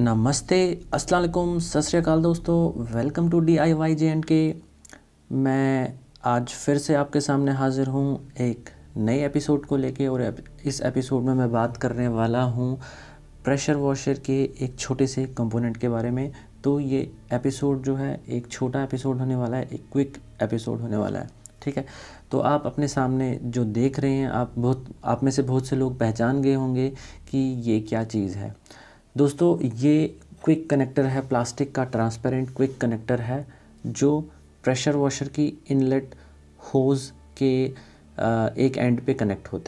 नमस्ते, अस्सलाम वालेकुम, सत श्री अकाल दोस्तों। Welcome to DIY J&K। मैं आज फिर से आपके सामने हाज़िर हूँ एक नए एपिसोड को लेके। और इस एपिसोड में मैं बात करने वाला हूँ प्रेशर वॉशर के एक छोटे से कंपोनेंट के बारे में। तो ये एपिसोड जो है एक छोटा एपिसोड होने वाला है, एक क्विक एपिसोड होने वाला है, ठीक है। तो आप अपने सामने जो देख रहे हैं, आप में से बहुत से लोग पहचान गए होंगे कि ये क्या चीज़ है। दोस्तों, ये क्विक कनेक्टर है, प्लास्टिक का ट्रांसपेरेंट क्विक कनेक्टर है जो प्रेशर वॉशर की इनलेट होज़ के एक एंड पे कनेक्ट होता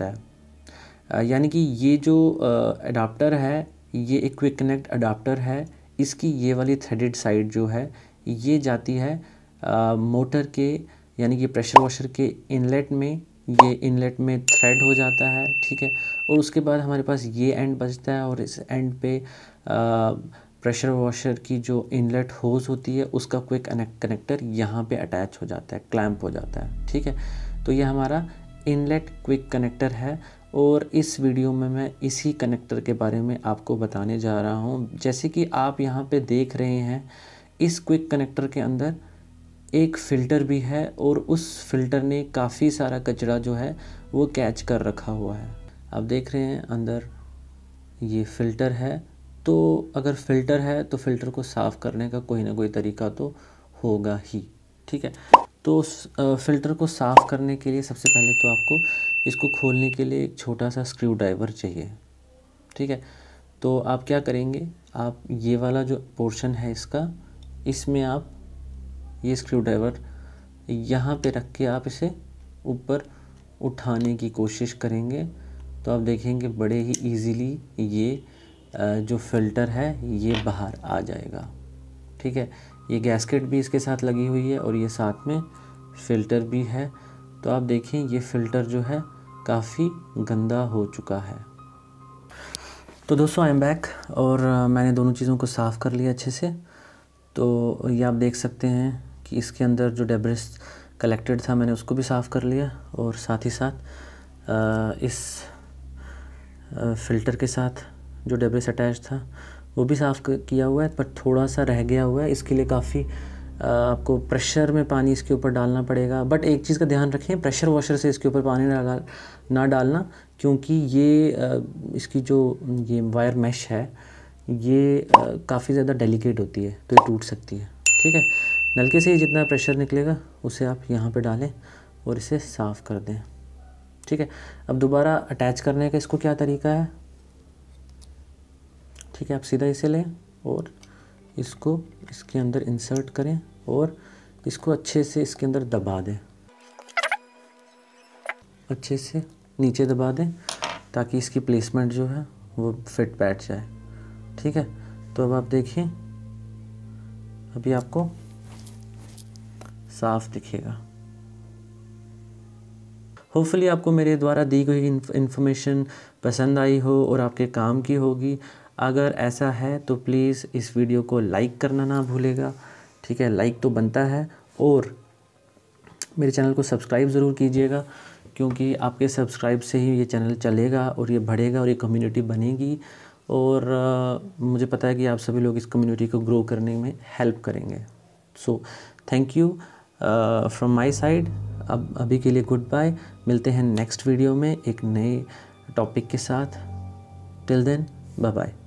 है। यानी कि ये जो अडाप्टर है, ये एक क्विक कनेक्ट अडाप्टर है। इसकी ये वाली थ्रेडेड साइड जो है ये जाती है मोटर के, यानी कि प्रेशर वॉशर के इनलेट में। ये इनलेट में थ्रेड हो जाता है, ठीक है। और उसके बाद हमारे पास ये एंड बचता है और इस एंड पे प्रेशर वॉशर की जो इनलेट होज़ होती है उसका क्विक कनेक्टर यहाँ पे अटैच हो जाता है, क्लैंप हो जाता है, ठीक है। तो ये हमारा इनलेट क्विक कनेक्टर है और इस वीडियो में मैं इसी कनेक्टर के बारे में आपको बताने जा रहा हूँ। जैसे कि आप यहाँ पे देख रहे हैं, इस क्विक कनेक्टर के अंदर एक फ़िल्टर भी है और उस फ़िल्टर ने काफ़ी सारा कचरा जो है वो कैच कर रखा हुआ है। आप देख रहे हैं अंदर ये फ़िल्टर है। तो अगर फ़िल्टर है तो फ़िल्टर को साफ़ करने का कोई ना कोई तरीका तो होगा ही, ठीक है। तो उस फ़िल्टर को साफ़ करने के लिए सबसे पहले तो आपको इसको खोलने के लिए एक छोटा सा स्क्रू ड्राइवर चाहिए, ठीक है। तो आप क्या करेंगे, आप ये वाला जो पोर्शन है इसका, इसमें आप ये स्क्रू ड्राइवर यहाँ पे रख के आप इसे ऊपर उठाने की कोशिश करेंगे तो आप देखेंगे बड़े ही इजीली ये जो फ़िल्टर है ये बाहर आ जाएगा, ठीक है। ये गैस्केट भी इसके साथ लगी हुई है और ये साथ में फ़िल्टर भी है। तो आप देखें ये फ़िल्टर जो है काफ़ी गंदा हो चुका है। तो दोस्तों, आई एम बैक और मैंने दोनों चीज़ों को साफ़ कर लिया अच्छे से। तो ये आप देख सकते हैं कि इसके अंदर जो डेब्रिस कलेक्टेड था मैंने उसको भी साफ़ कर लिया और साथ ही साथ इस फ़िल्टर के साथ जो डेब्रिस अटैच था वो भी साफ़ किया हुआ है, पर थोड़ा सा रह गया हुआ है। इसके लिए काफ़ी आपको प्रेशर में पानी इसके ऊपर डालना पड़ेगा। बट एक चीज़ का ध्यान रखें, प्रेशर वॉशर से इसके ऊपर पानी ना डालना, क्योंकि ये इसकी जो ये वायर मैश है ये काफ़ी ज़्यादा डेलिकेट होती है, तो ये टूट सकती है, ठीक है। नलके से ही जितना प्रेशर निकलेगा उसे आप यहाँ पे डालें और इसे साफ़ कर दें, ठीक है। अब दोबारा अटैच करने का इसको क्या तरीका है, ठीक है। आप सीधा इसे लें और इसको इसके अंदर इंसर्ट करें और इसको अच्छे से इसके अंदर दबा दें, अच्छे से नीचे दबा दें ताकि इसकी प्लेसमेंट जो है वो फिट बैठ जाए, ठीक है। तो अब आप देखिए, अभी आपको साफ दिखेगा। होपफुली आपको मेरे द्वारा दी गई इन्फॉर्मेशन पसंद आई हो और आपके काम की होगी। अगर ऐसा है तो प्लीज़ इस वीडियो को लाइक करना ना भूलेगा, ठीक है। लाइक तो बनता है और मेरे चैनल को सब्सक्राइब ज़रूर कीजिएगा, क्योंकि आपके सब्सक्राइब से ही ये चैनल चलेगा और ये बढ़ेगा और ये कम्युनिटी बनेगी। और मुझे पता है कि आप सभी लोग इस कम्युनिटी को ग्रो करने में हेल्प करेंगे। So thank you from my side. अब अभी के लिए गुड बाय। मिलते हैं नेक्स्ट वीडियो में एक नए टॉपिक के साथ। Till then, bye bye.